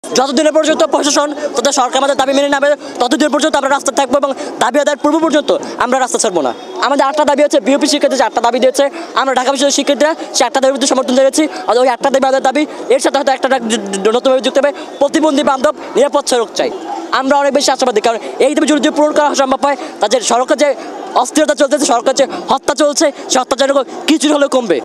যতদিনের পর্যন্ত প্রশাসন তথা সরকার আমাদের দাবি মেনে নেবে ততদিন পর্যন্ত আমরা রাস্তা থাকবো এবং দাবি আদায়ের পূর্ব পর্যন্ত আমরা রাস্তা ছাড়বো না। আমাদের 8টা দাবি হচ্ছে, বিওপি শিক্ষার্থী যে 8টা দাবি দিয়েছে, আমরা ঢাকা বিশ্ববিদ্যালয়ের শিক্ষার্থীরা সে 8টা দাবির প্রতি সমর্থন জানিয়েছি। ওই 8টা দাবি আমাদের দাবি, এর সাথে হয়তো একটা নতুনভাবে যুক্ত হবে প্রতিবন্ধী বান্ধব নিরাপদ সড়ক চাই। আমরা অনেক বেশি আশাবাদী, কারণ এই দাবি যদি পূরণ করা সম্ভব হয় তাদের সড়কের যে অস্থিরতা চলতেছে, সড়কের যে হত্যা চলছে, সে হত্যা যেন কিছু হলেও কমবে।